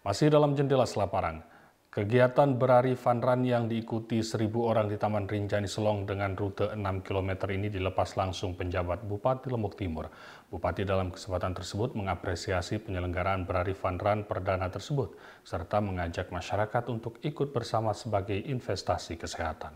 Masih dalam jendela Selaparang, kegiatan berari fun run yang diikuti 1.000 orang di Taman Rinjani Selong dengan rute 6 km ini dilepas langsung penjabat Bupati Lombok Timur. Bupati dalam kesempatan tersebut mengapresiasi penyelenggaraan berari fun run perdana tersebut, serta mengajak masyarakat untuk ikut bersama sebagai investasi kesehatan.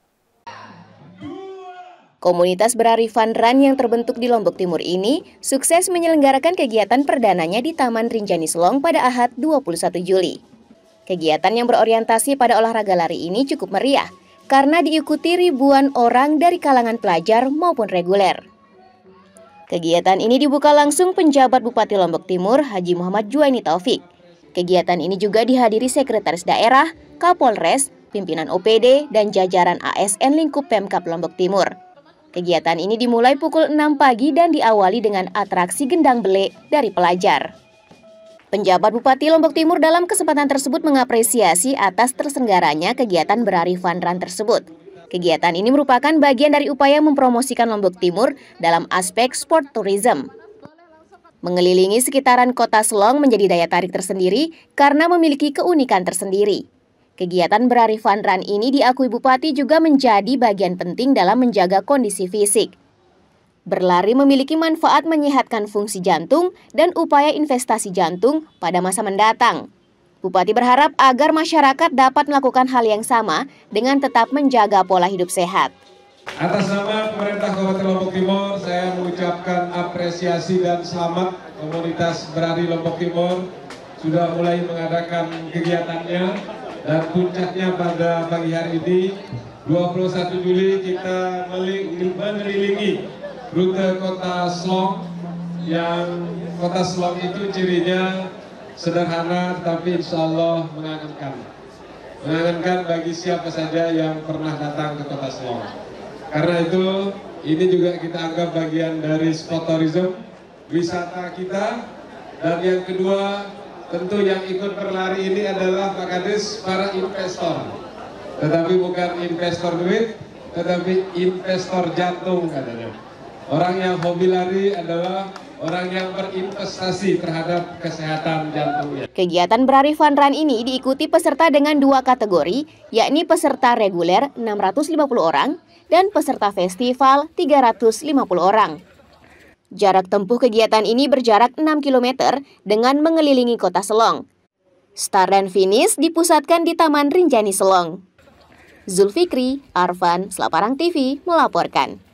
Komunitas berari fun run yang terbentuk di Lombok Timur ini sukses menyelenggarakan kegiatan perdananya di Taman Rinjani Selong pada Ahad 21 Juli. Kegiatan yang berorientasi pada olahraga lari ini cukup meriah karena diikuti ribuan orang dari kalangan pelajar maupun reguler. Kegiatan ini dibuka langsung penjabat Bupati Lombok Timur Haji Muhammad Juwaini Taufik. Kegiatan ini juga dihadiri Sekretaris Daerah, Kapolres, pimpinan OPD, dan jajaran ASN lingkup Pemkab Lombok Timur. Kegiatan ini dimulai pukul 6 pagi dan diawali dengan atraksi gendang belek dari pelajar. Penjabat Bupati Lombok Timur dalam kesempatan tersebut mengapresiasi atas terselenggaranya kegiatan berari fun run tersebut. Kegiatan ini merupakan bagian dari upaya mempromosikan Lombok Timur dalam aspek sport tourism. Mengelilingi sekitaran kota Selong menjadi daya tarik tersendiri karena memiliki keunikan tersendiri. Kegiatan berari fun run ini diakui Bupati juga menjadi bagian penting dalam menjaga kondisi fisik. Berlari memiliki manfaat menyehatkan fungsi jantung dan upaya investasi jantung pada masa mendatang. Bupati berharap agar masyarakat dapat melakukan hal yang sama dengan tetap menjaga pola hidup sehat. Atas nama pemerintah Kabupaten Lombok Timur, saya mengucapkan apresiasi dan selamat komunitas berari Lombok Timur sudah mulai mengadakan kegiatannya. Dan puncaknya pada pagi hari ini, 21 Juli kita mengelilingi rute kota Selong, yang kota Selong itu cirinya sederhana tapi insya Allah mengangankan. Mengangankan bagi siapa saja yang pernah datang ke kota Selong. Karena itu, ini juga kita anggap bagian dari sport tourism, wisata kita. Dan yang kedua, tentu yang ikut berlari ini adalah Pak Kades, para investor. Tetapi bukan investor duit, tetapi investor jantung katanya. Orang yang hobi lari adalah orang yang berinvestasi terhadap kesehatan jantungnya. Kegiatan berari fun run ini diikuti peserta dengan dua kategori, yakni peserta reguler 650 orang dan peserta festival 350 orang. Jarak tempuh kegiatan ini berjarak 6 km dengan mengelilingi kota Selong. Start dan finish dipusatkan di Taman Rinjani Selong. Zulfikri, Arfan, Selaparang TV melaporkan.